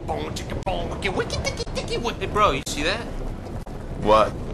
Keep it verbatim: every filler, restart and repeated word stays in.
Boom, chicka, boom, wicky, wicky, ticky, ticky, wicky. Bro, you see that? What?